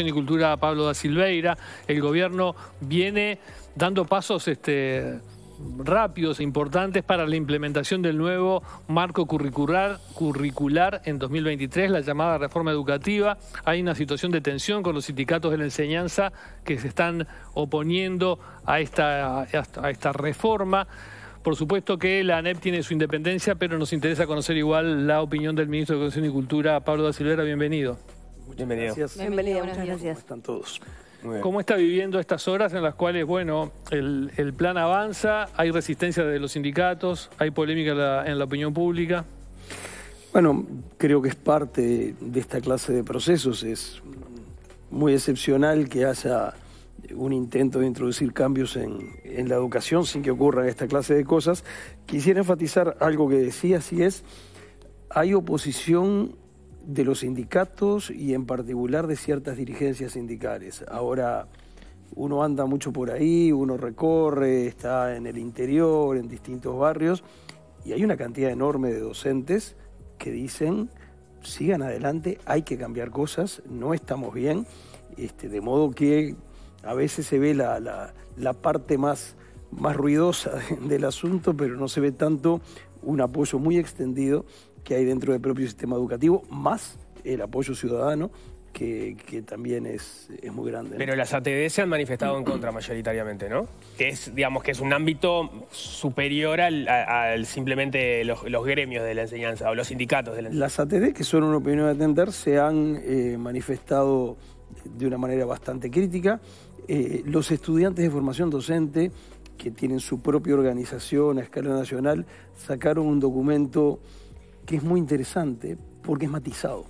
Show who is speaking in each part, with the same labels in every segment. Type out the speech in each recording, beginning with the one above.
Speaker 1: Educación y Cultura, Pablo da Silveira. El gobierno viene dando pasos rápidos e importantes para la implementación del nuevo marco curricular en 2023, la llamada reforma educativa. Hay una situación de tensión con los sindicatos de la enseñanza que se están oponiendo a esta reforma. Por supuesto que la ANEP tiene su independencia, pero nos interesa conocer igual la opinión del ministro de Educación y Cultura, Pablo da Silveira. Bienvenido.
Speaker 2: Bienvenido.
Speaker 3: Bienvenido, muchas gracias.
Speaker 2: ¿Cómo están todos?
Speaker 1: ¿Cómo está viviendo estas horas en las cuales, bueno, el plan avanza, hay resistencia de los sindicatos, hay polémica en la opinión pública?
Speaker 2: Bueno, creo que es parte de esta clase de procesos. Es muy excepcional que haya un intento de introducir cambios en la educación sin que ocurran esta clase de cosas. Quisiera enfatizar algo que decías, y es, hay oposición de los sindicatos y en particular de ciertas dirigencias sindicales. Ahora uno anda mucho por ahí, uno recorre, está en el interior, en distintos barrios, y hay una cantidad enorme de docentes que dicen, sigan adelante, hay que cambiar cosas, no estamos bien, de modo que a veces se ve la parte más ruidosa del asunto, pero no se ve tanto un apoyo muy extendido que hay dentro del propio sistema educativo, más el apoyo ciudadano, que también es muy grande, ¿no?
Speaker 4: Pero las ATD se han manifestado en contra mayoritariamente, ¿no? Que es, digamos, que es un ámbito superior al simplemente los gremios de la enseñanza o los sindicatos de la enseñanza.
Speaker 2: Las ATD, que son una opinión a atender, se han manifestado de una manera bastante crítica. Los estudiantes de formación docente, que tienen su propia organización a escala nacional, sacaron un documento que es muy interesante porque es matizado.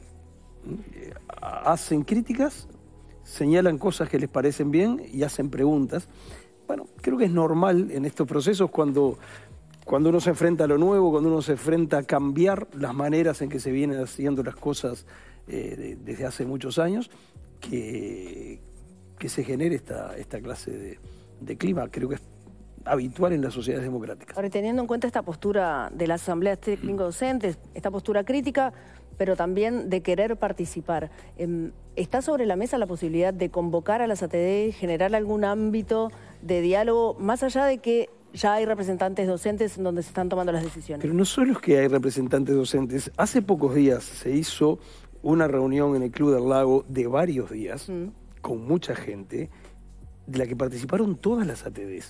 Speaker 2: Hacen críticas, señalan cosas que les parecen bien y hacen preguntas. Bueno, creo que es normal en estos procesos cuando uno se enfrenta a lo nuevo, cuando uno se enfrenta a cambiar las maneras en que se vienen haciendo las cosas desde hace muchos años, que se genere esta clase de clima. Creo que es habitual en las sociedades democráticas.
Speaker 3: Ahora, teniendo en cuenta esta postura de las asambleas técnico-docentes, esta postura crítica, pero también de querer participar, ¿está sobre la mesa la posibilidad de convocar a las ATD, generar algún ámbito de diálogo, más allá de que ya hay representantes docentes donde se están tomando las decisiones?
Speaker 2: Pero no solo es que hay representantes docentes. Hace pocos días se hizo una reunión en el Club del Lago de varios días, con mucha gente, de la que participaron todas las ATDs.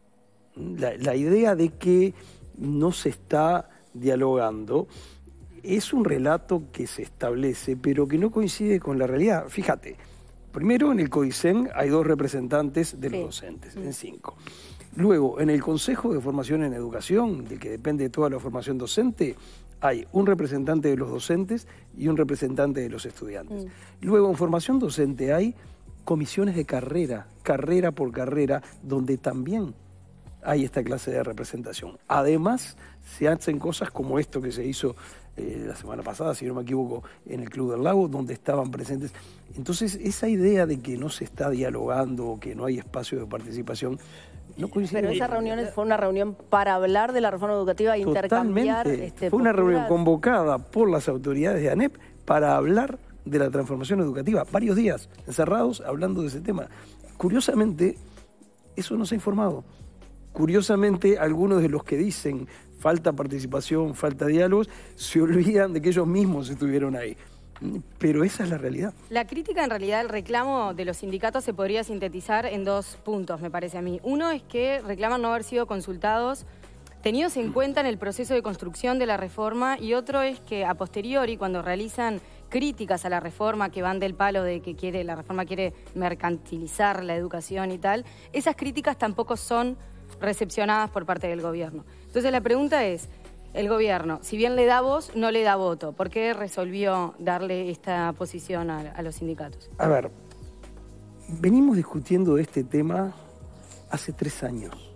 Speaker 2: La idea de que no se está dialogando es un relato que se establece, pero que no coincide con la realidad. Fíjate, primero en el CODICEN hay 2 representantes de los docentes, en 5. Luego, en el Consejo de Formación en Educación, del que depende toda la formación docente, hay un representante de los docentes y un representante de los estudiantes. Luego, en formación docente hay comisiones de carrera por carrera, donde también hay esta clase de representación. Además, se hacen cosas como esto que se hizo la semana pasada, si no me equivoco, en el Club del Lago, donde estaban presentes. Entonces, esa idea de que no se está dialogando o que no hay espacio de participación, no coincide.
Speaker 3: Pero esa reunión fue una reunión para hablar de la reforma educativa e intercambiar...
Speaker 2: Fue una reunión convocada por las autoridades de ANEP para hablar de la transformación educativa. Varios días encerrados hablando de ese tema. Curiosamente, eso no se ha informado. Curiosamente, algunos de los que dicen falta participación, falta diálogos, se olvidan de que ellos mismos estuvieron ahí. Pero esa es la realidad.
Speaker 5: La crítica, en realidad, el reclamo de los sindicatos se podría sintetizar en 2 puntos, me parece a mí. Uno es que reclaman no haber sido consultados, tenidos en cuenta en el proceso de construcción de la reforma, y otro es que a posteriori, cuando realizan críticas a la reforma que van del palo de que la reforma quiere mercantilizar la educación y tal, esas críticas tampoco son recepcionadas por parte del gobierno. Entonces la pregunta es, el gobierno, si bien le da voz, no le da voto. ¿Por qué resolvió darle esta posición a los sindicatos?
Speaker 2: A ver, venimos discutiendo este tema hace 3 años.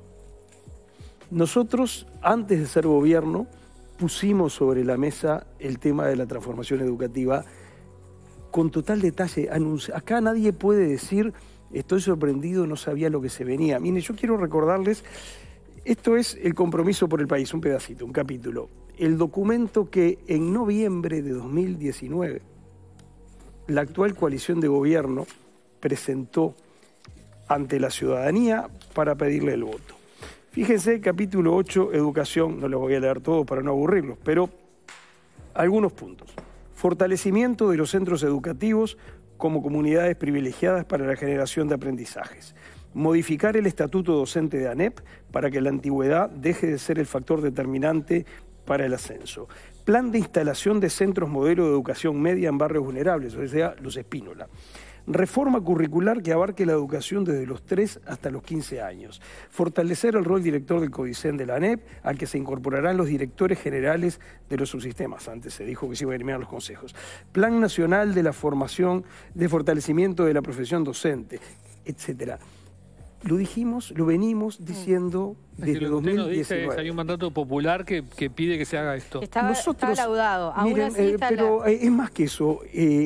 Speaker 2: Nosotros, antes de ser gobierno, pusimos sobre la mesa el tema de la transformación educativa con total detalle. Acá nadie puede decir, estoy sorprendido, no sabía lo que se venía. Miren, yo quiero recordarles, esto es el compromiso por el país, un pedacito, un capítulo. El documento que en noviembre de 2019, la actual coalición de gobierno presentó ante la ciudadanía para pedirle el voto. Fíjense, capítulo 8, educación, no los voy a leer todos para no aburrirlos, pero algunos puntos. Fortalecimiento de los centros educativos como comunidades privilegiadas para la generación de aprendizajes. Modificar el estatuto docente de ANEP para que la antigüedad deje de ser el factor determinante para el ascenso. Plan de instalación de centros modelo de educación media en barrios vulnerables, o sea, los Espínola. Reforma curricular que abarque la educación desde los 3 hasta los 15 años. Fortalecer el rol director del CODICEN de la ANEP, al que se incorporarán los directores generales de los subsistemas. Antes se dijo que se iban a eliminar los consejos. Plan nacional de la formación, de fortalecimiento de la profesión docente, etcétera. Lo dijimos, lo venimos diciendo desde 2019.
Speaker 1: Hay un mandato popular que pide que se haga esto.
Speaker 5: Está laudado. Aún
Speaker 2: miren,
Speaker 5: así está
Speaker 2: pero es más que eso.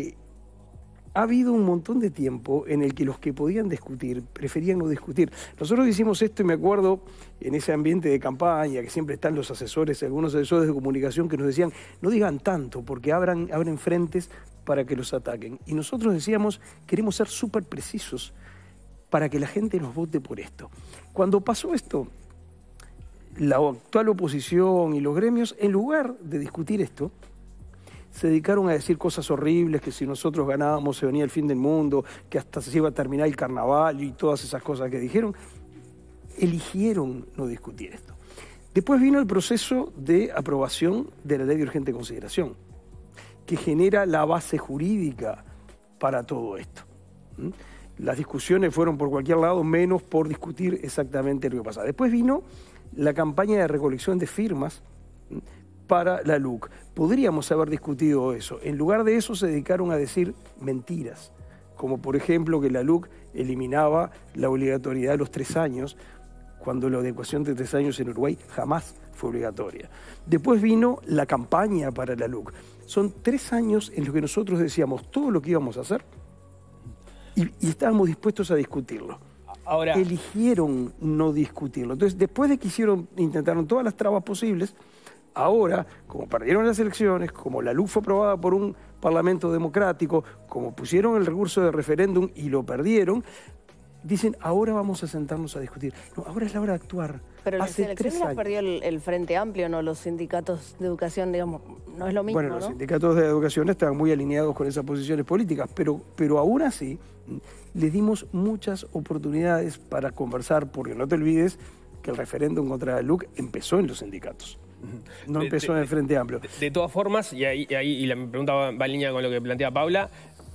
Speaker 2: Ha habido un montón de tiempo en el que los que podían discutir preferían no discutir. Nosotros hicimos esto y me acuerdo en ese ambiente de campaña que siempre están los asesores, algunos asesores de comunicación que nos decían no digan tanto porque abren frentes para que los ataquen. Y nosotros decíamos queremos ser súper precisos para que la gente nos vote por esto. Cuando pasó esto, la actual oposición y los gremios, en lugar de discutir esto, se dedicaron a decir cosas horribles, que si nosotros ganábamos se venía el fin del mundo, que hasta se iba a terminar el carnaval y todas esas cosas que dijeron. Eligieron no discutir esto. Después vino el proceso de aprobación de la ley de urgente consideración, que genera la base jurídica para todo esto. Las discusiones fueron por cualquier lado, menos por discutir exactamente lo que pasaba. Después vino la campaña de recolección de firmas para la LUC. Podríamos haber discutido eso. En lugar de eso se dedicaron a decir mentiras, como por ejemplo que la LUC eliminaba la obligatoriedad de los 3 años, cuando la educación de 3 años en Uruguay jamás fue obligatoria. Después vino la campaña para la LUC. Son 3 años en los que nosotros decíamos todo lo que íbamos a hacer y estábamos dispuestos a discutirlo.
Speaker 4: Ahora,
Speaker 2: eligieron no discutirlo. Entonces, después de que intentaron todas las trabas posibles, ahora, como perdieron las elecciones, como la LUC fue aprobada por un parlamento democrático, como pusieron el recurso de referéndum y lo perdieron, dicen, ahora vamos a sentarnos a discutir. No, ahora es la hora de actuar.
Speaker 3: Pero las elecciones las perdió el Frente Amplio, ¿no? Los sindicatos de educación, digamos, no es lo mismo,
Speaker 2: bueno,
Speaker 3: ¿no?
Speaker 2: Los sindicatos de educación estaban muy alineados con esas posiciones políticas, pero aún así les dimos muchas oportunidades para conversar, porque no te olvides que el referéndum contra la LUC empezó en los sindicatos. No empezó en el Frente Amplio.
Speaker 4: De todas formas, y mi pregunta va en línea con lo que plantea Paula,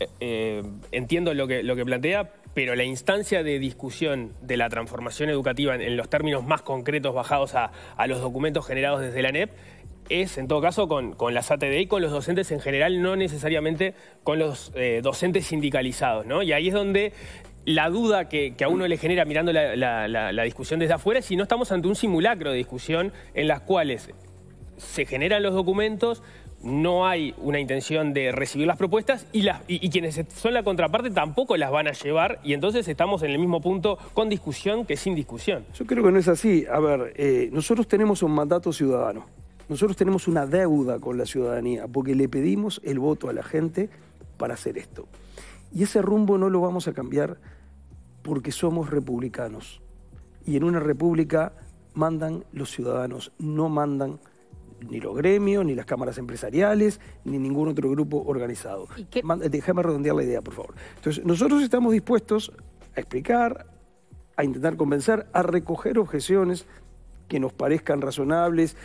Speaker 4: entiendo lo que plantea, pero la instancia de discusión de la transformación educativa en los términos más concretos bajados a los documentos generados desde la ANEP es, en todo caso, con las ATD y con los docentes en general, no necesariamente con los docentes sindicalizados, ¿no? Y ahí es donde la duda que a uno le genera mirando la discusión desde afuera es si no estamos ante un simulacro de discusión en las cuales se generan los documentos, no hay una intención de recibir las propuestas y quienes son la contraparte tampoco las van a llevar y entonces estamos en el mismo punto con discusión que sin discusión.
Speaker 2: Yo creo que no es así. A ver, nosotros tenemos un mandato ciudadano. Nosotros tenemos una deuda con la ciudadanía porque le pedimos el voto a la gente para hacer esto. Y ese rumbo no lo vamos a cambiar porque somos republicanos. Y en una república mandan los ciudadanos, no mandan ni los gremios, ni las cámaras empresariales, ni ningún otro grupo organizado. Déjame redondear la idea, por favor. Entonces, nosotros estamos dispuestos a explicar, a intentar convencer, a recoger objeciones que nos parezcan razonables,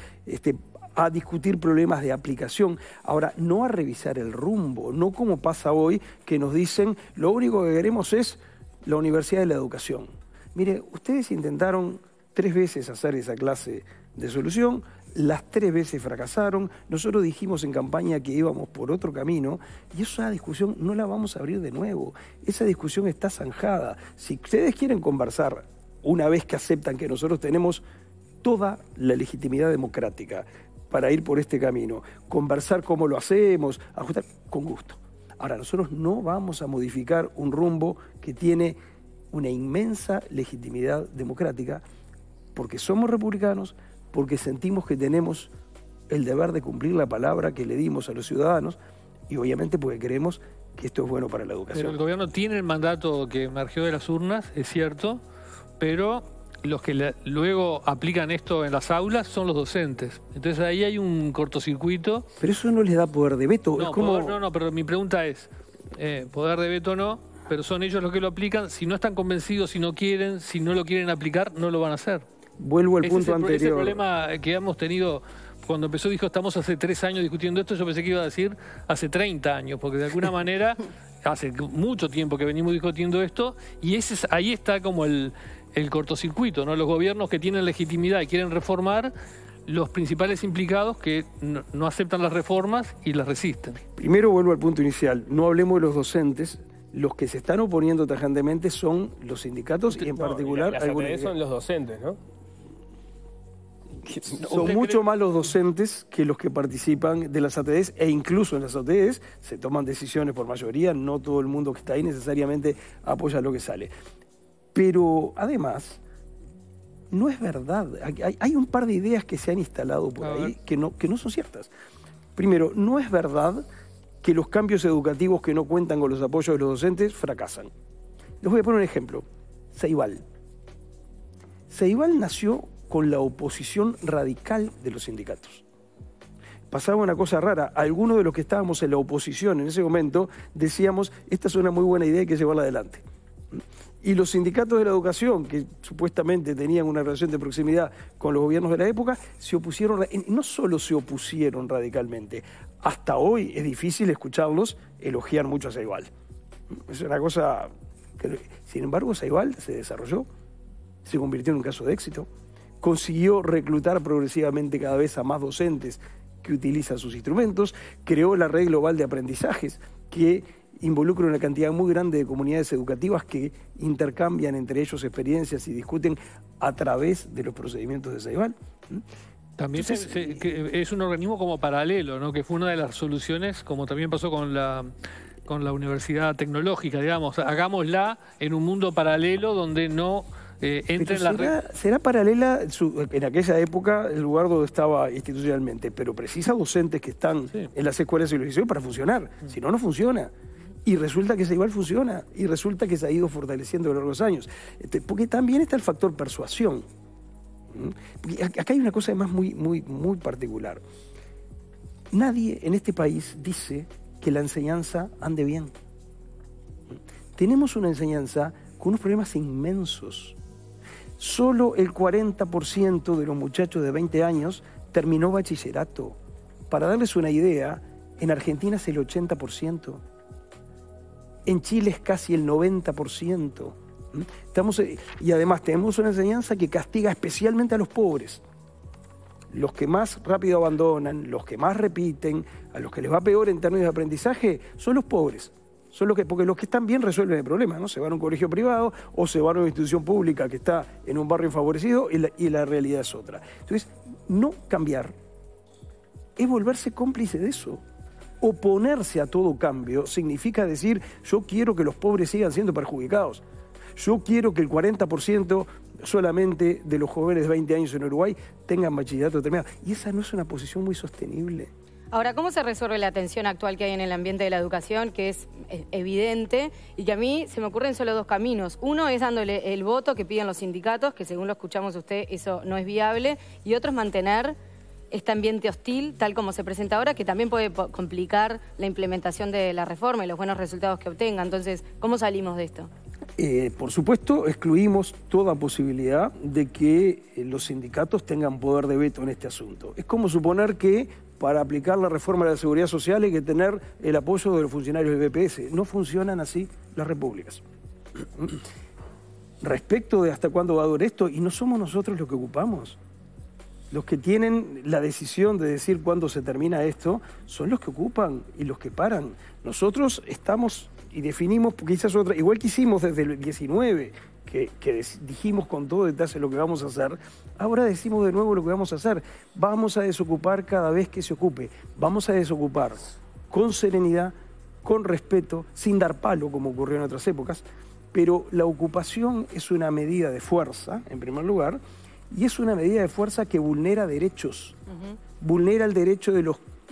Speaker 2: a discutir problemas de aplicación. Ahora, no a revisar el rumbo, no como pasa hoy, que nos dicen, lo único que queremos es la Universidad de la Educación. Mire, ustedes intentaron 3 veces hacer esa clase de solución, las 3 veces fracasaron, nosotros dijimos en campaña que íbamos por otro camino y esa discusión no la vamos a abrir de nuevo, esa discusión está zanjada. Si ustedes quieren conversar, una vez que aceptan que nosotros tenemos toda la legitimidad democrática para ir por este camino, conversar cómo lo hacemos, ajustar, con gusto. Ahora, nosotros no vamos a modificar un rumbo que tiene una inmensa legitimidad democrática porque somos republicanos, porque sentimos que tenemos el deber de cumplir la palabra que le dimos a los ciudadanos y obviamente porque creemos que esto es bueno para la
Speaker 1: Pero
Speaker 2: educación.
Speaker 1: el gobierno tiene el mandato que emergió de las urnas, es cierto, pero los que luego aplican esto en las aulas son los docentes. Entonces ahí hay un cortocircuito.
Speaker 2: Pero eso no les da poder de veto.
Speaker 1: No,
Speaker 2: es como...
Speaker 1: no, pero mi pregunta es, poder de veto no, pero son ellos los que lo aplican. Si no están convencidos, si no quieren, si no lo quieren aplicar, no lo van a hacer.
Speaker 2: Vuelvo al punto
Speaker 1: Ese
Speaker 2: anterior.
Speaker 1: problema que hemos tenido cuando empezó, dijo, estamos hace 3 años discutiendo esto, yo pensé que iba a decir hace 30 años, porque de alguna manera hace mucho tiempo que venimos discutiendo esto, y ahí está como el cortocircuito, ¿no? Los gobiernos que tienen legitimidad y quieren reformar, los principales implicados que no aceptan las reformas y las resisten.
Speaker 2: Primero vuelvo al punto inicial, no hablemos de los docentes. Los que se están oponiendo tajantemente son los sindicatos y en particular
Speaker 4: las
Speaker 2: algunos.
Speaker 4: ATD son los docentes, ¿no?
Speaker 2: Son mucho más los docentes que los que participan de las ATDs, e incluso en las ATDs se toman decisiones por mayoría, no todo el mundo que está ahí necesariamente apoya lo que sale. Pero además, no es verdad. Hay un par de ideas que se han instalado por ahí que no son ciertas. Primero, no es verdad que los cambios educativos que no cuentan con los apoyos de los docentes fracasan. Les voy a poner un ejemplo. Ceibal. Ceibal nació con la oposición radical de los sindicatos. Pasaba una cosa rara. Algunos de los que estábamos en la oposición en ese momento decíamos, esta es una muy buena idea, hay que llevarla adelante. Y los sindicatos de la educación, que supuestamente tenían una relación de proximidad con los gobiernos de la época, se opusieron, no solo se opusieron radicalmente, hasta hoy es difícil escucharlos elogiar mucho a Ceibal. Es una cosa que, sin embargo, Ceibal se desarrolló, se convirtió en un caso de éxito, consiguió reclutar progresivamente cada vez a más docentes que utilizan sus instrumentos, creó la Red Global de Aprendizajes, que involucra una cantidad muy grande de comunidades educativas que intercambian entre ellos experiencias y discuten a través de los procedimientos de Ceibal.
Speaker 1: También es un organismo como paralelo, ¿no? Que fue una de las soluciones, como también pasó con la Universidad Tecnológica, digamos, hagámosla en un mundo paralelo donde no entre en la red.
Speaker 2: Será paralela en aquella época el lugar donde estaba institucionalmente, pero precisa docentes que están en las escuelas y los liceos para funcionar, si no, no funciona. Y resulta que Ceibal funciona, y resulta que se ha ido fortaleciendo a lo largo de los años. Porque también está el factor persuasión. Porque acá hay una cosa además muy particular. Nadie en este país dice que la enseñanza ande bien. Tenemos una enseñanza con unos problemas inmensos. Solo el 40% de los muchachos de 20 años terminó bachillerato. Para darles una idea, en Argentina es el 80%. En Chile es casi el 90%. Y además tenemos una enseñanza que castiga especialmente a los pobres. Los que más rápido abandonan, los que más repiten, a los que les va peor en términos de aprendizaje, son los pobres. Porque los que están bien resuelven el problema, ¿no? Se van a un colegio privado o se van a una institución pública que está en un barrio favorecido y la realidad es otra. Entonces, no cambiar es volverse cómplice de eso. Oponerse a todo cambio significa decir, yo quiero que los pobres sigan siendo perjudicados. Yo quiero que el 40% solamente de los jóvenes de 20 años en Uruguay tengan bachillerato terminado. Y esa no es una posición muy sostenible.
Speaker 5: Ahora, ¿cómo se resuelve la tensión actual que hay en el ambiente de la educación, que es evidente y que a mí se me ocurren solo 2 caminos? Uno es dándole el voto que piden los sindicatos, que según lo escuchamos usted, eso no es viable, y otro es mantener este ambiente hostil, tal como se presenta ahora, que también puede complicar la implementación de la reforma y los buenos resultados que obtenga. Entonces, ¿cómo salimos de esto?
Speaker 2: Por supuesto, excluimos toda posibilidad de que los sindicatos tengan poder de veto en este asunto. Es como suponer que para aplicar la reforma de la seguridad social hay que tener el apoyo de los funcionarios del BPS. No funcionan así las repúblicas. Respecto de hasta cuándo va a durar esto, y no somos nosotros los que ocupamos. Los que tienen la decisión de decir cuándo se termina esto son los que ocupan y los que paran. Nosotros estamos y definimos quizás otra, igual que hicimos desde el 19, que dijimos con todo detalle lo que vamos a hacer, ahora decimos de nuevo lo que vamos a hacer. Vamos a desocupar cada vez que se ocupe. Vamos a desocupar con serenidad, con respeto, sin dar palo como ocurrió en otras épocas, pero la ocupación es una medida de fuerza, en primer lugar, y es una medida de fuerza que vulnera derechos. Vulnera el derecho de los...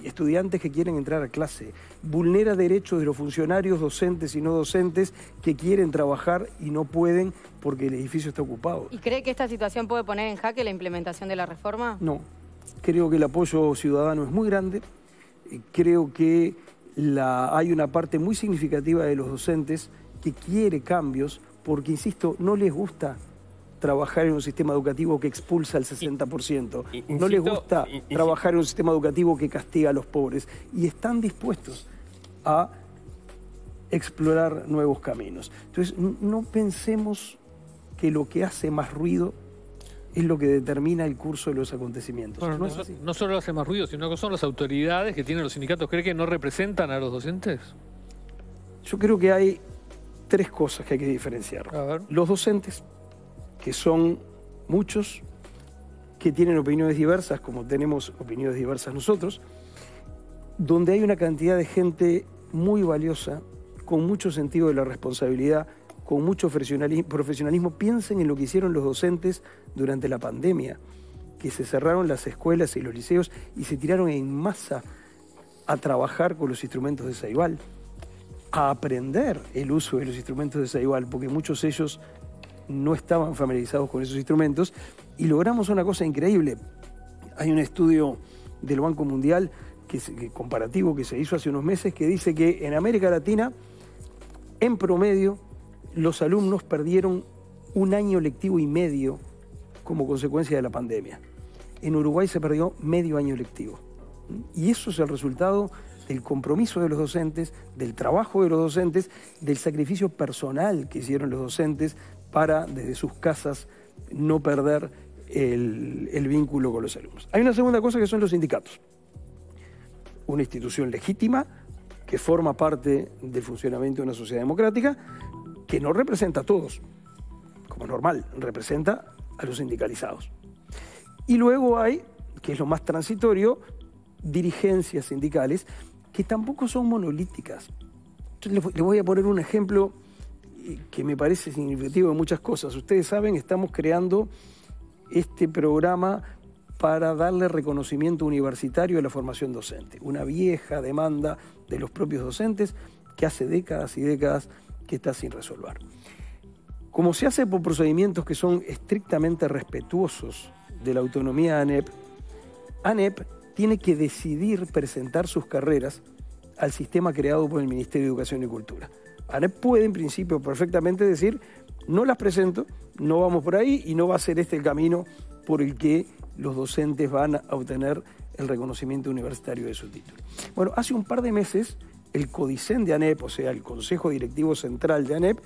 Speaker 2: estudiantes que quieren entrar a clase, vulnera derechos de los funcionarios, docentes y no docentes que quieren trabajar y no pueden porque el edificio está ocupado.
Speaker 5: ¿Y cree que esta situación puede poner en jaque la implementación de la reforma?
Speaker 2: No, creo que el apoyo ciudadano es muy grande, creo que hay una parte muy significativa de los docentes que quiere cambios porque, insisto, no les gusta trabajar en un sistema educativo que expulsa al 60%. No les gusta trabajar en un sistema educativo que castiga a los pobres. Y están dispuestos a explorar nuevos caminos. Entonces, no pensemos que lo que hace más ruido es lo que determina el curso de los acontecimientos.
Speaker 1: Bueno, no solo hace más ruido, sino que son las autoridades que tienen los sindicatos. ¿Cree que no representan a los docentes?
Speaker 2: Yo creo que hay tres cosas que hay que diferenciar.
Speaker 1: A ver.
Speaker 2: Los docentes, que son muchos, que tienen opiniones diversas, como tenemos opiniones diversas nosotros, donde hay una cantidad de gente muy valiosa, con mucho sentido de la responsabilidad, con mucho profesionalismo. Piensen en lo que hicieron los docentes durante la pandemia, que se cerraron las escuelas y los liceos y se tiraron en masa a trabajar con los instrumentos de Ceibal, a aprender el uso de los instrumentos de Ceibal, porque muchos de ellos no estaban familiarizados con esos instrumentos, y logramos una cosa increíble. Hay un estudio del Banco Mundial comparativo que se hizo hace unos meses que dice que en América Latina, en promedio, los alumnos perdieron 1 año lectivo y medio como consecuencia de la pandemia. En Uruguay se perdió medio año lectivo. Y eso es el resultado del compromiso de los docentes, del trabajo de los docentes, del sacrificio personal que hicieron los docentes para, desde sus casas, no perder el vínculo con los alumnos. Hay una segunda cosa que son los sindicatos. Una institución legítima que forma parte del funcionamiento de una sociedad democrática, que no representa a todos, como es normal, representa a los sindicalizados. Y luego hay, que es lo más transitorio, dirigencias sindicales que tampoco son monolíticas. Entonces les voy a poner un ejemplo que me parece significativo de muchas cosas. Ustedes saben, estamos creando este programa para darle reconocimiento universitario a la formación docente. Una vieja demanda de los propios docentes que hace décadas y décadas que está sin resolver. Como se hace por procedimientos que son estrictamente respetuosos de la autonomía de ANEP, ANEP tiene que decidir presentar sus carreras al sistema creado por el Ministerio de Educación y Cultura. ANEP puede, en principio, perfectamente decir, no las presento, no vamos por ahí y no va a ser este el camino por el que los docentes van a obtener el reconocimiento universitario de su título. Bueno, hace un par de meses, el CODICEN de ANEP, o sea, el Consejo Directivo Central de ANEP,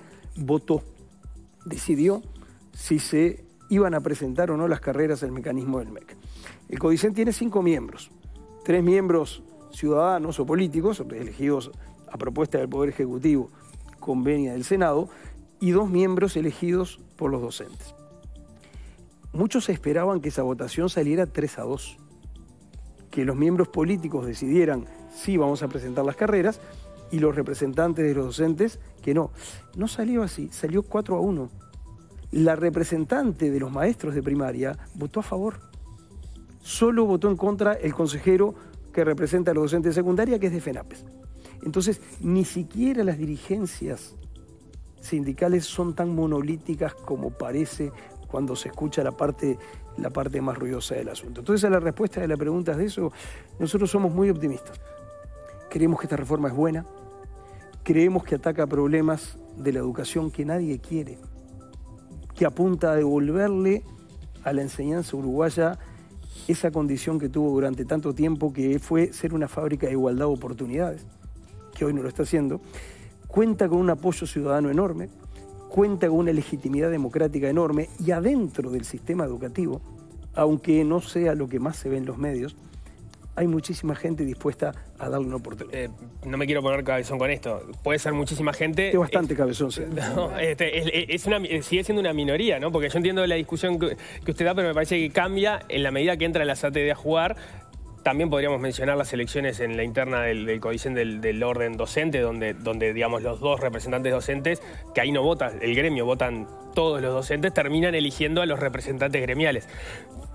Speaker 2: decidió si se iban a presentar o no las carreras al mecanismo del MEC. El CODICEN tiene 5 miembros, 3 miembros ciudadanos o políticos, elegidos a propuesta del Poder Ejecutivo con venia del Senado, y 2 miembros elegidos por los docentes. Muchos esperaban que esa votación saliera 3-2, que los miembros políticos decidieran si vamos a presentar las carreras y los representantes de los docentes que no. No salió así, salió 4-1. La representante de los maestros de primaria votó a favor. Solo votó en contra el consejero que representa a los docentes de secundaria, que es de FENAPES. Entonces, ni siquiera las dirigencias sindicales son tan monolíticas como parece cuando se escucha la parte más ruidosa del asunto. Entonces, a la respuesta de la pregunta de eso, nosotros somos muy optimistas. Creemos que esta reforma es buena, creemos que ataca problemas de la educación que nadie quiere, que apunta a devolverle a la enseñanza uruguaya esa condición que tuvo durante tanto tiempo, que fue ser una fábrica de igualdad de oportunidades, que hoy no lo está haciendo. Cuenta con un apoyo ciudadano enorme, cuenta con una legitimidad democrática enorme, y adentro del sistema educativo, aunque no sea lo que más se ve en los medios, hay muchísima gente dispuesta a darle una oportunidad.
Speaker 4: No me quiero poner cabezón con esto. Puede ser muchísima gente.
Speaker 2: Es bastante cabezón, sí.
Speaker 4: No, sigue siendo una minoría, ¿no? Porque yo entiendo la discusión que usted da, pero me parece que cambia en la medida que entra la SATD a jugar. También podríamos mencionar las elecciones en la interna del CODICEN del orden docente, donde digamos, los 2 representantes docentes, que ahí no vota el gremio, votan todos los docentes, terminan eligiendo a los representantes gremiales.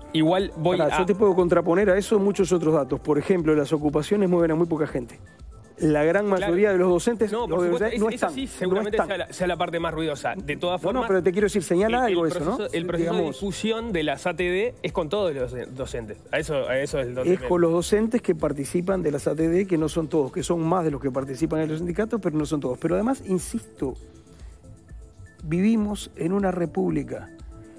Speaker 4: igual voy
Speaker 2: Yo te puedo contraponer a eso muchos otros datos. Por ejemplo, las ocupaciones mueven a muy poca gente. La gran mayoría de los docentes
Speaker 4: no están. Sí, seguramente sea la parte más ruidosa. De todas formas...
Speaker 2: No, pero te quiero decir, señala algo
Speaker 4: eso, ¿no? El proceso de difusión de las ATD es con todos los docentes. A eso es donde...
Speaker 2: Es con los docentes que participan de las ATD, que no son todos, que son más de los que participan en los sindicatos, pero no son todos. Pero además, insisto, vivimos en una república.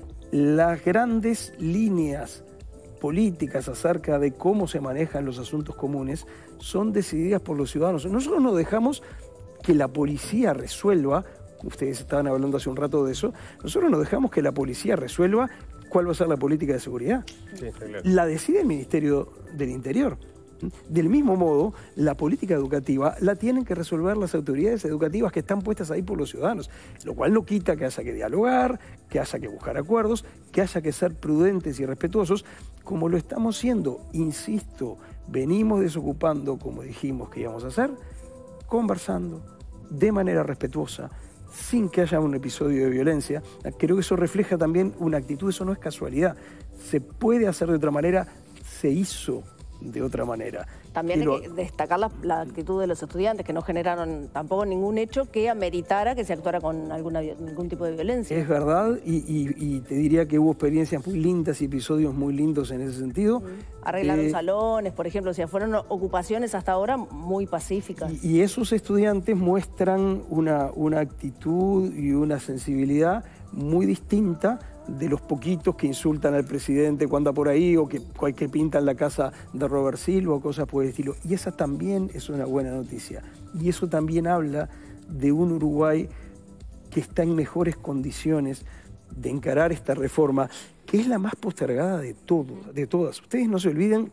Speaker 2: Las grandes líneas políticas acerca de cómo se manejan los asuntos comunes son decididas por los ciudadanos. Nosotros no dejamos que la policía resuelva, ustedes estaban hablando hace un rato de eso, nosotros no dejamos que la policía resuelva cuál va a ser la política de seguridad. Sí, está claro. La decide el Ministerio del Interior. Del mismo modo, la política educativa la tienen que resolver las autoridades educativas que están puestas ahí por los ciudadanos, lo cual no quita que haya que dialogar, que haya que buscar acuerdos, que haya que ser prudentes y respetuosos, como lo estamos siendo. Insisto, venimos desocupando, como dijimos que íbamos a hacer, conversando, de manera respetuosa, sin que haya un episodio de violencia. Creo que eso refleja también una actitud, eso no es casualidad. Se puede hacer de otra manera, se hizo de otra manera.
Speaker 3: También hay que destacar la actitud de los estudiantes, que no generaron tampoco ningún hecho que ameritara que se actuara con ningún tipo de violencia.
Speaker 2: Es verdad, y te diría que hubo experiencias muy lindas y episodios muy lindos en ese sentido.
Speaker 3: Arreglaron salones, por ejemplo, o sea, fueron ocupaciones hasta ahora muy pacíficas.
Speaker 2: Y esos estudiantes muestran una actitud y una sensibilidad muy distinta de los poquitos que insultan al presidente cuando anda por ahí o que pintan la casa de Robert Silva o cosas por el estilo. Y esa también es una buena noticia. Y eso también habla de un Uruguay que está en mejores condiciones de encarar esta reforma, que es la más postergada de todas. Ustedes no se olviden,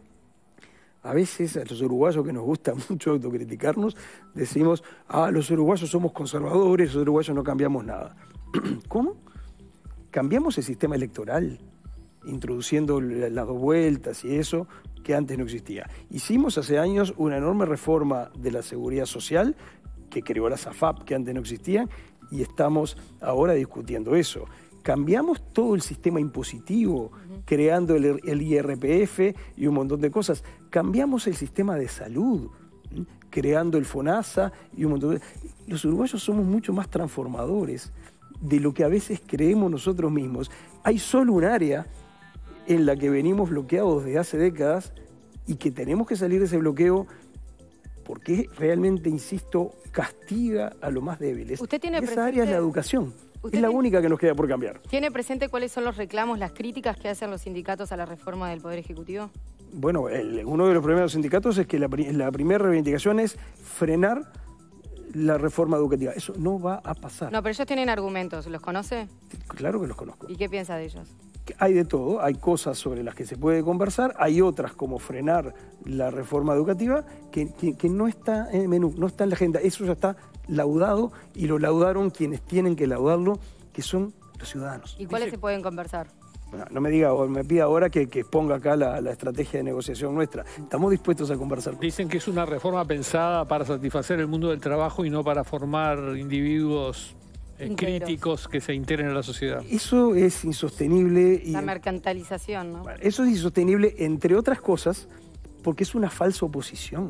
Speaker 2: a veces a los uruguayos, que nos gusta mucho autocriticarnos, decimos, los uruguayos somos conservadores, los uruguayos no cambiamos nada. ¿Cómo? Cambiamos el sistema electoral, introduciendo las dos vueltas y eso, que antes no existía. Hicimos hace años una enorme reforma de la seguridad social, que creó la SAFAP, que antes no existían, y estamos ahora discutiendo eso. Cambiamos todo el sistema impositivo, creando el IRPF y un montón de cosas. Cambiamos el sistema de salud, creando el FONASA y un montón de... Los uruguayos somos mucho más transformadores de lo que a veces creemos nosotros mismos. Hay solo un área en la que venimos bloqueados desde hace décadas y que tenemos que salir de ese bloqueo porque realmente, insisto, castiga a los más débiles.
Speaker 5: ¿Usted tiene
Speaker 2: esa área es la educación. Es la única que nos queda por cambiar.
Speaker 5: ¿Tiene presente cuáles son los reclamos, las críticas que hacen los sindicatos a la reforma del Poder Ejecutivo?
Speaker 2: Bueno, uno de los problemas de los sindicatos es que la primera reivindicación es frenar la reforma educativa. Eso no va a pasar.
Speaker 5: No, pero ellos tienen argumentos. ¿Los conoce?
Speaker 2: Claro que los conozco.
Speaker 5: ¿Y qué piensa de ellos?
Speaker 2: Hay de todo. Hay cosas sobre las que se puede conversar. Hay otras, como frenar la reforma educativa, que no está en el menú, no está en la agenda. Eso ya está laudado y lo laudaron quienes tienen que laudarlo, que son los ciudadanos.
Speaker 5: ¿Y cuáles se pueden conversar?
Speaker 2: No me pida ahora que exponga acá la estrategia de negociación nuestra. Estamos dispuestos a conversar.
Speaker 1: Dicen que es una reforma pensada para satisfacer el mundo del trabajo y no para formar individuos críticos que se integren a la sociedad.
Speaker 2: Eso es insostenible.
Speaker 5: La mercantilización, ¿no?
Speaker 2: Eso es insostenible, entre otras cosas, porque es una falsa oposición.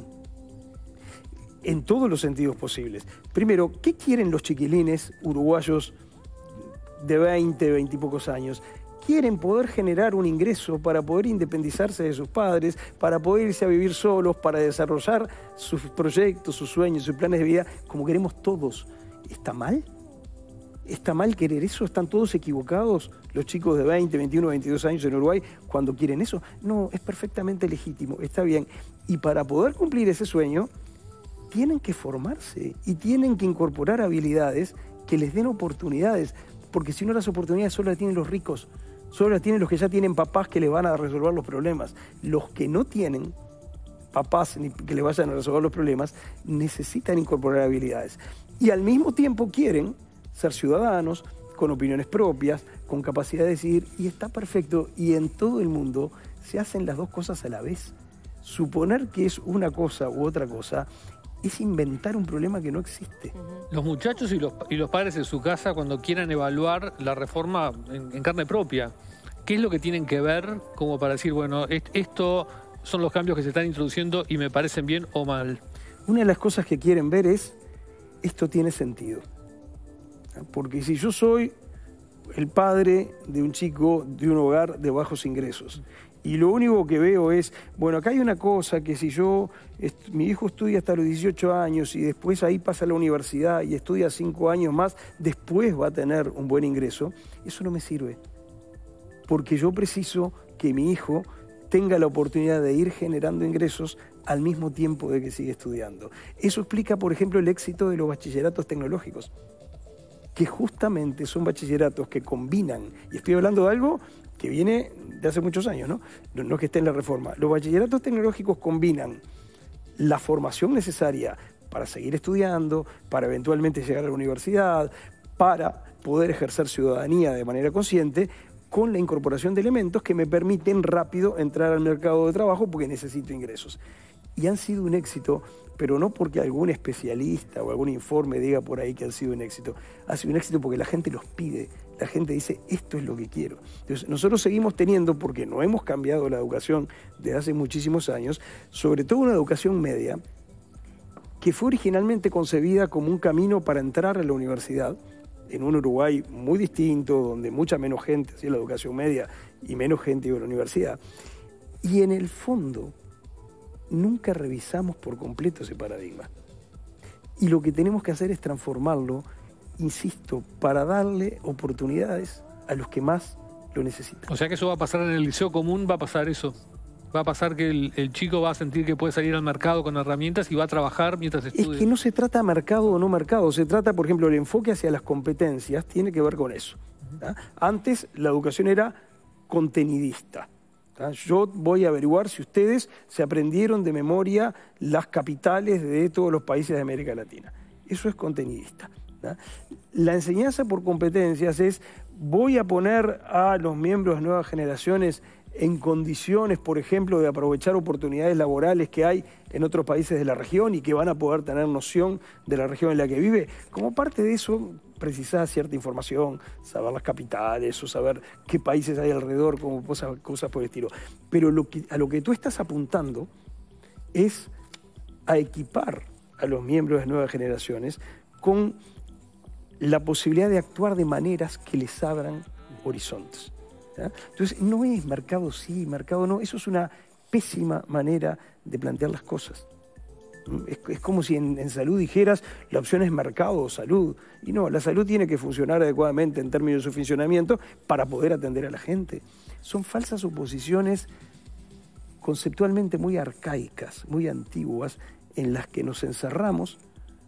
Speaker 2: En todos los sentidos posibles. Primero, ¿qué quieren los chiquilines uruguayos de 20 y pocos años? Quieren poder generar un ingreso para poder independizarse de sus padres, para poder irse a vivir solos, para desarrollar sus proyectos, sus sueños, sus planes de vida, como queremos todos. ¿Está mal? ¿Está mal querer eso? ¿Están todos equivocados los chicos de 20, 21, 22 años en Uruguay cuando quieren eso? No, es perfectamente legítimo, está bien. Y para poder cumplir ese sueño, tienen que formarse y tienen que incorporar habilidades que les den oportunidades, porque si no, las oportunidades solo las tienen los ricos. Solo las tienen los que ya tienen papás que les van a resolver los problemas. Los que no tienen papás que les vayan a resolver los problemas necesitan incorporar habilidades. Y al mismo tiempo quieren ser ciudadanos, con opiniones propias, con capacidad de decidir, y está perfecto. Y en todo el mundo se hacen las dos cosas a la vez. Suponer que es una cosa u otra cosa es inventar un problema que no existe.
Speaker 1: Los muchachos y los padres en su casa, cuando quieran evaluar la reforma en carne propia, ¿Qué es lo que tienen que ver como para decir, bueno, esto son los cambios que se están introduciendo y me parecen bien o mal?
Speaker 2: Una de las cosas que quieren ver es, esto tiene sentido. Porque si yo soy el padre de un chico de un hogar de bajos ingresos y lo único que veo es, bueno, acá hay una cosa que si mi hijo estudia hasta los 18 años y después ahí pasa a la universidad y estudia 5 años más, después va a tener un buen ingreso, eso no me sirve. Porque yo preciso que mi hijo tenga la oportunidad de ir generando ingresos al mismo tiempo de que sigue estudiando. Eso explica, por ejemplo, el éxito de los bachilleratos tecnológicos, que justamente son bachilleratos que combinan, y estoy hablando de algo que viene de hace muchos años, ¿no? No que esté en la reforma. Los bachilleratos tecnológicos combinan la formación necesaria para seguir estudiando, para eventualmente llegar a la universidad, para poder ejercer ciudadanía de manera consciente, con la incorporación de elementos que me permiten rápido entrar al mercado de trabajo porque necesito ingresos. Y han sido un éxito, pero no porque algún especialista o algún informe diga por ahí que han sido un éxito. Ha sido un éxito porque la gente los pide, la gente dice, esto es lo que quiero. Entonces, nosotros seguimos teniendo, porque no hemos cambiado la educación desde hace muchísimos años, sobre todo una educación media, que fue originalmente concebida como un camino para entrar a la universidad, en un Uruguay muy distinto, donde mucha menos gente hacía la educación media y menos gente iba a la universidad. Y en el fondo, nunca revisamos por completo ese paradigma. Y lo que tenemos que hacer es transformarlo, insisto, para darle oportunidades a los que más lo necesitan.
Speaker 1: O sea que eso va a pasar en el liceo común, va a pasar eso. Va a pasar que el chico va a sentir que puede salir al mercado con herramientas y va a trabajar mientras estudia.
Speaker 2: Es que no se trata mercado o no mercado, se trata, por ejemplo, el enfoque hacia las competencias tiene que ver con eso. Antes la educación era contenidista. Yo voy a averiguar si ustedes se aprendieron de memoria las capitales de todos los países de América Latina. Eso es contenidista. La enseñanza por competencias es, voy a poner a los miembros de nuevas generaciones en condiciones, por ejemplo, de aprovechar oportunidades laborales que hay en otros países de la región y que van a poder tener noción de la región en la que vive. Como parte de eso, precisás cierta información, saber las capitales o saber qué países hay alrededor, como cosas por el estilo. Pero a lo que tú estás apuntando es a equipar a los miembros de nuevas generaciones con la posibilidad de actuar de maneras que les abran horizontes. Entonces, no es mercado sí, mercado no, eso es una pésima manera de plantear las cosas. Es como si en salud dijeras, la opción es mercado o salud. Y no, la salud tiene que funcionar adecuadamente en términos de su funcionamiento para poder atender a la gente. Son falsas oposiciones conceptualmente muy arcaicas, muy antiguas, en las que nos encerramos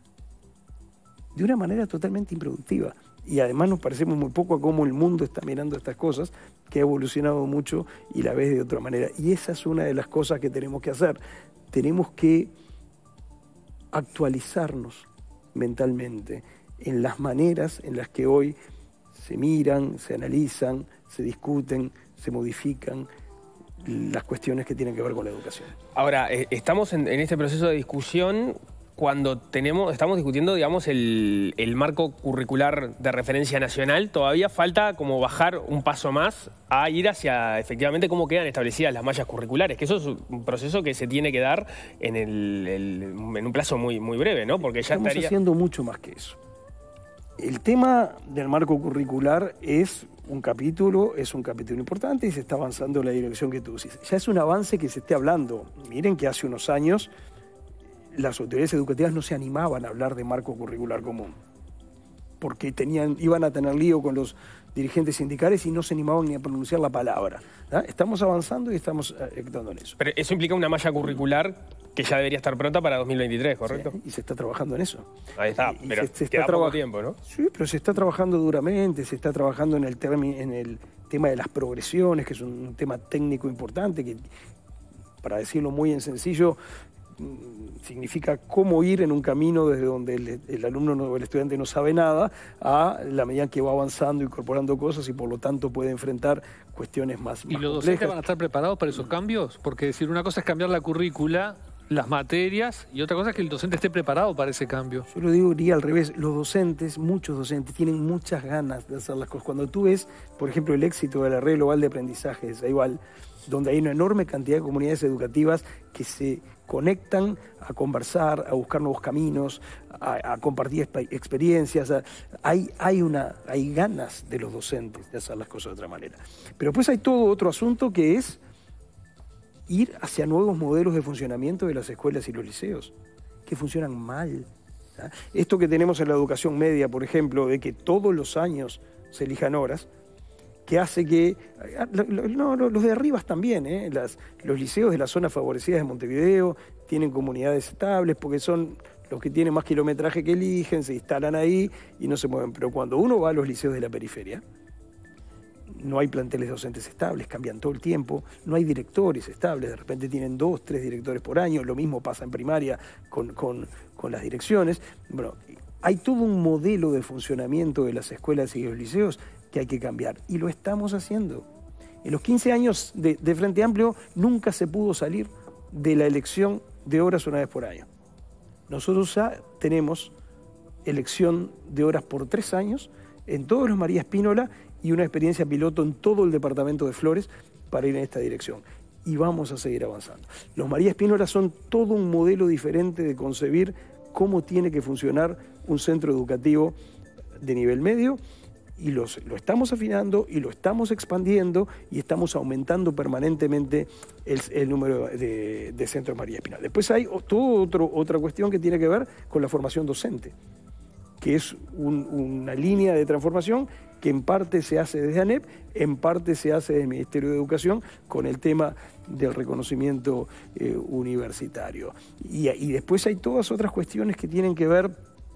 Speaker 2: de una manera totalmente improductiva. Y además nos parecemos muy poco a cómo el mundo está mirando estas cosas, que ha evolucionado mucho y la ves de otra manera. Y esa es una de las cosas que tenemos que hacer. Tenemos que actualizarnos mentalmente en las maneras en las que hoy se miran, se analizan, se discuten, se modifican las cuestiones que tienen que ver con la educación.
Speaker 4: Ahora, estamos en este proceso de discusión cuando estamos discutiendo, digamos, el marco curricular de referencia nacional. Todavía falta como bajar un paso más a ir hacia, efectivamente, cómo quedan establecidas las mallas curriculares, que eso es un proceso que se tiene que dar en un plazo muy, muy breve, ¿no? Porque ya
Speaker 2: estamos haciendo mucho más que eso. El tema del marco curricular es un capítulo importante y se está avanzando en la dirección que tú dices. Ya es un avance que se esté hablando. Miren que hace unos años las autoridades educativas no se animaban a hablar de marco curricular común, porque iban a tener lío con los dirigentes sindicales y no se animaban ni a pronunciar la palabra. Estamos avanzando y estamos actuando en eso.
Speaker 4: Pero eso implica una malla curricular que ya debería estar pronta para 2023, ¿correcto?
Speaker 2: Sí, y se está trabajando en eso.
Speaker 4: Ahí está, pero se queda poco tiempo, ¿no?
Speaker 2: Sí, pero se está trabajando duramente, se está trabajando en el tema de las progresiones, que es un tema técnico importante, que, para decirlo muy en sencillo, significa cómo ir en un camino desde donde el alumno o el estudiante no sabe nada a la medida que va avanzando, incorporando cosas y por lo tanto puede enfrentar cuestiones más
Speaker 1: complejas. ¿Y los docentes van a estar preparados para esos cambios? Porque decir, una cosa es cambiar la currícula las materias, y otra cosa es que el docente esté preparado para ese cambio.
Speaker 2: Yo lo diría al revés, los docentes, muchos docentes, tienen muchas ganas de hacer las cosas. Cuando tú ves, por ejemplo, el éxito de la red global de aprendizaje de Ceibal, donde hay una enorme cantidad de comunidades educativas que se conectan a conversar, a buscar nuevos caminos, a compartir experiencias, hay ganas de los docentes de hacer las cosas de otra manera. Pero después hay todo otro asunto que es ir hacia nuevos modelos de funcionamiento de las escuelas y los liceos, que funcionan mal. Esto que tenemos en la educación media, por ejemplo, de que todos los años se elijan horas, que hace que... No, los de arriba también, los liceos de las zonas favorecidas de Montevideo tienen comunidades estables porque son los que tienen más kilometraje que eligen, se instalan ahí y no se mueven. Pero cuando uno va a los liceos de la periferia, no hay planteles docentes estables, cambian todo el tiempo, no hay directores estables, de repente tienen 2, 3 directores por año, lo mismo pasa en primaria con las direcciones. Bueno, hay todo un modelo de funcionamiento de las escuelas y los liceos que hay que cambiar, y lo estamos haciendo. En los 15 años de Frente Amplio nunca se pudo salir de la elección de horas una vez por año. Nosotros ya tenemos elección de horas por 3 años en todos los María Espínola y una experiencia piloto en todo el departamento de Flores para ir en esta dirección. Y vamos a seguir avanzando. Los María Espínola son todo un modelo diferente de concebir cómo tiene que funcionar un centro educativo de nivel medio, y lo estamos afinando y lo estamos expandiendo y estamos aumentando permanentemente el número de centros María Espínola. Después hay otra cuestión que tiene que ver con la formación docente, que es una línea de transformación que en parte se hace desde ANEP, en parte se hace desde el Ministerio de Educación con el tema del reconocimiento universitario. Y después hay todas otras cuestiones que tienen que ver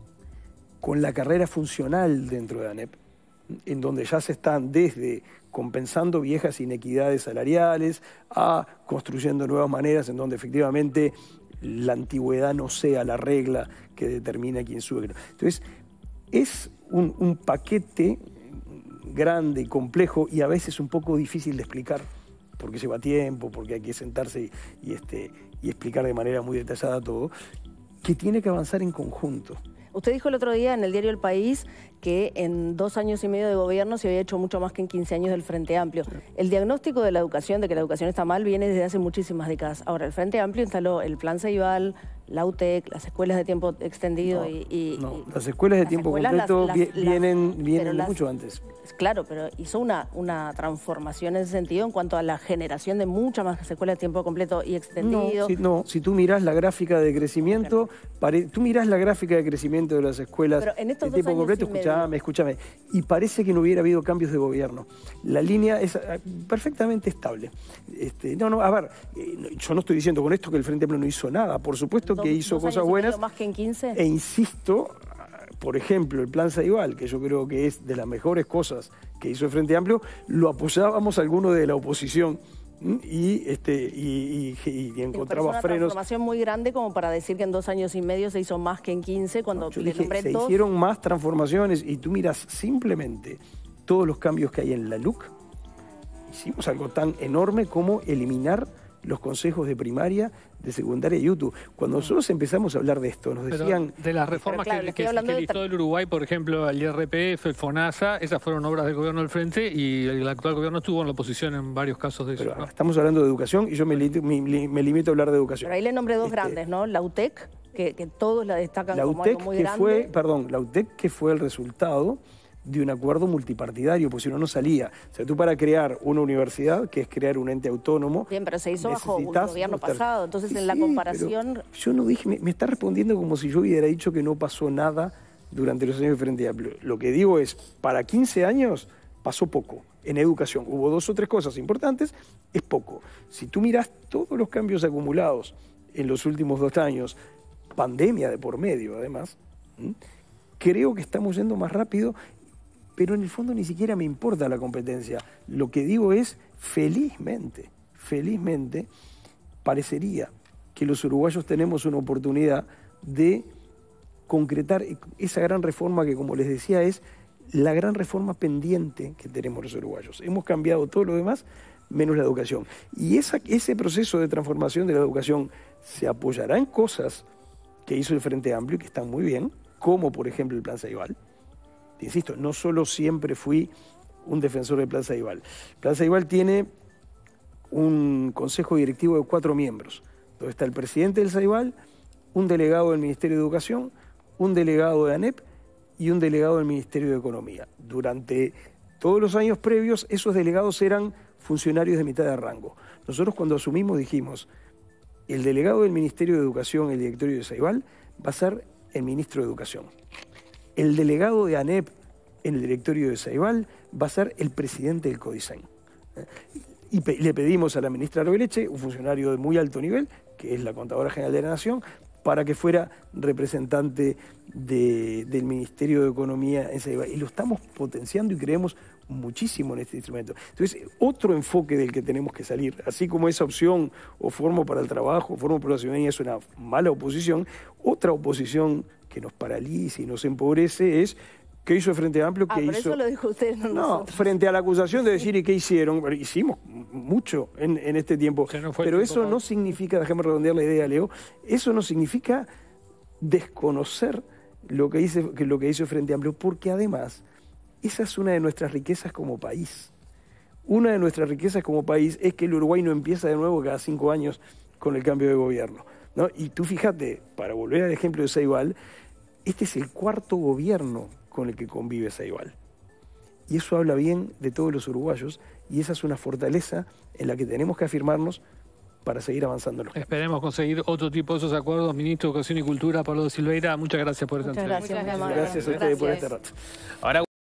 Speaker 2: con la carrera funcional dentro de ANEP, en donde ya se están desde compensando viejas inequidades salariales a construyendo nuevas maneras en donde efectivamente la antigüedad no sea la regla que determina quién sube. Entonces, es un paquete grande y complejo y a veces un poco difícil de explicar, porque lleva tiempo, porque hay que sentarse y explicar de manera muy detallada todo, que tiene que avanzar en conjunto.
Speaker 3: Usted dijo el otro día en el diario El País que en 2 años y medio de gobierno se había hecho mucho más que en 15 años del Frente Amplio. Sí. El diagnóstico de la educación, de que la educación está mal, viene desde hace muchísimas décadas. Ahora, el Frente Amplio instaló el Plan Ceibal, la UTEC, las escuelas de tiempo extendido
Speaker 2: No, las escuelas de tiempo completo vienen mucho antes.
Speaker 3: Claro, pero hizo una transformación en ese sentido en cuanto a la generación de muchas más escuelas de tiempo completo y extendido.
Speaker 2: Si tú mirás la gráfica de crecimiento, tú mirás la gráfica de crecimiento de las escuelas de tiempo completo, escúchame, y parece que no hubiera habido cambios de gobierno. La línea es perfectamente estable. Yo no estoy diciendo con esto que el Frente Amplio no hizo nada, por supuesto que hizo cosas buenas.
Speaker 3: ¿Más que en 15?
Speaker 2: E insisto, por ejemplo, el Plan Ceibal, que yo creo que es de las mejores cosas que hizo el Frente Amplio, lo apoyábamos algunos de la oposición y encontraba frenos.
Speaker 3: Es una transformación muy grande como para decir que en 2 años y medio se hizo más que en 15 cuando
Speaker 2: se hicieron más transformaciones y tú miras simplemente todos los cambios que hay en la LUC. Hicimos algo tan enorme como eliminar los consejos de primaria, de secundaria y UTU. Cuando nosotros empezamos a hablar de esto, nos decían...
Speaker 1: De las reformas que dictó el Uruguay, por ejemplo, el IRPF, el FONASA, esas fueron obras del gobierno del Frente y el actual gobierno estuvo en la oposición en varios casos de eso.
Speaker 2: Pero estamos hablando de educación y yo me limito a hablar de educación.
Speaker 3: Pero ahí le nombré 2 grandes, ¿no? La UTEC, que todos la destacan como algo muy grande.
Speaker 2: La UTEC que fue el resultado de un acuerdo multipartidario, pues si no, no salía. O sea, tú para crear una universidad, que es crear un ente autónomo...
Speaker 3: Bien, pero se hizo bajo un gobierno pasado, entonces en la comparación...
Speaker 2: Yo no dije, me está respondiendo como si yo hubiera dicho que no pasó nada durante los años de Frente Amplio. Lo que digo es, para 15 años pasó poco. En educación hubo 2 o 3 cosas importantes, es poco. Si tú miras todos los cambios acumulados en los últimos 2 años, pandemia de por medio además, creo que estamos yendo más rápido. Pero en el fondo ni siquiera me importa la competencia. Lo que digo es, felizmente, parecería que los uruguayos tenemos una oportunidad de concretar esa gran reforma que, como les decía, es la gran reforma pendiente que tenemos los uruguayos. Hemos cambiado todo lo demás, menos la educación. Y ese proceso de transformación de la educación se apoyará en cosas que hizo el Frente Amplio, que están muy bien, como por ejemplo el Plan Ceibal. Insisto, no solo siempre fui un defensor del Plan Ceibal. El Plan Ceibal tiene un consejo directivo de 4 miembros, donde está el presidente del Ceibal, un delegado del Ministerio de Educación, un delegado de ANEP y un delegado del Ministerio de Economía. Durante todos los años previos, esos delegados eran funcionarios de mitad de rango. Nosotros cuando asumimos dijimos, el delegado del Ministerio de Educación, el directorio de Ceibal, va a ser el ministro de Educación. El delegado de ANEP en el directorio de Ceibal va a ser el presidente del CODICEN. Y le pedimos a la ministra Arbeleche, un funcionario de muy alto nivel, que es la Contadora General de la Nación, para que fuera representante del Ministerio de Economía en Ceibal. Y lo estamos potenciando y creemos muchísimo en este instrumento. Entonces, otro enfoque del que tenemos que salir, así como esa opción o formo para el trabajo, o formo para la ciudadanía es una mala oposición, otra oposición que nos paraliza y nos empobrece es ¿qué hizo el Frente Amplio? ¿Qué hizo?
Speaker 3: Eso lo dijo usted, no nosotros.
Speaker 2: Frente a la acusación de decir ¿y qué hicieron? Bueno, hicimos mucho en este tiempo, pero eso no significa, déjame redondear la idea, Leo, eso no significa desconocer lo que hizo el Frente Amplio, porque además esa es una de nuestras riquezas como país. Una de nuestras riquezas como país es que el Uruguay no empieza de nuevo cada 5 años con el cambio de gobierno, ¿no? Y tú fíjate, para volver al ejemplo de Ceibal, este es el 4º gobierno con el que convive Ceibal. Y eso habla bien de todos los uruguayos y esa es una fortaleza en la que tenemos que afirmarnos para seguir avanzando.
Speaker 1: Esperemos conseguir otro tipo de esos acuerdos. Ministro de Educación y Cultura, Pablo de Silveira, muchas gracias por esta entrevista.
Speaker 2: Gracias a ustedes por este rato.
Speaker 4: Ahora